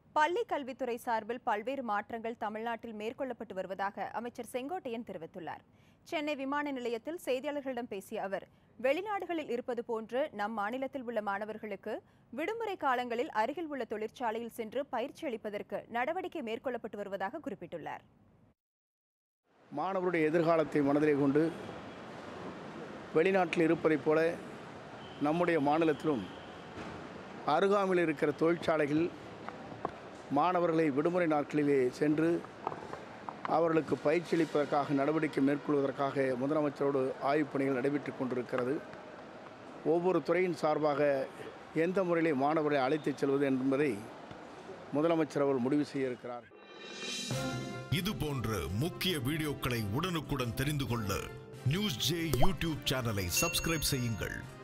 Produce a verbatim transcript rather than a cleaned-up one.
பள்ளி கல்வித்துறை சார்பில் பல்வேறு மாற்றங்கள் தமிழ்நாட்டில் மேற்கொள்ளப்பட்டு வருவதாக அமைச்சர் செங்கோட்டையன் தெரிவித்துள்ளார். சென்னை விமான நிலையத்தில் செய்தியாளர்களிடம் பேசிய அவர், வெளிநாடுகளில் இருப்பது போன்று நம் மாநிலத்தில் உள்ள மாணவர்களுக்கு விடுமுறை காலங்களில் அருகில் உள்ள தொழிற்சாலையில் சென்று பயிற்சி அளிப்பதற்கு நடவடிக்கை மேற்கொள்ளப்பட்டு வருவதாக குறிப்பிட்டுள்ளார். மாணவருடைய எதிர்காலத்தை மனதிலே கொண்டு வெளிநாட்டில் இருப்பதைப் போல நம்முடைய மாநிலத்திலும் அருகாமையில் இருக்கிற தொழிற்சாலைகள் மாணவர்களை விடுமுறை நாட்களிலே சென்று அவர்களுக்கு பயிற்சி அளிப்பதற்காக நடவடிக்கை மேற்கொள்வதற்காக முதலமைச்சரோடு ஆய்வுப் பணிகள் நடைபெற்று கொண்டிருக்கிறது. ஒவ்வொரு துறையின் சார்பாக எந்த முறையிலே மாணவர்களை அழைத்துச் செல்வது என்பதை முதலமைச்சர் அவர் முடிவு செய்ய இருக்கிறார். இது போன்ற முக்கிய வீடியோக்களை உடனுக்குடன் தெரிந்து கொள்ள நியூஸ் ஜே யூடியூப் சேனலை சப்ஸ்கிரைப் செய்யுங்கள்.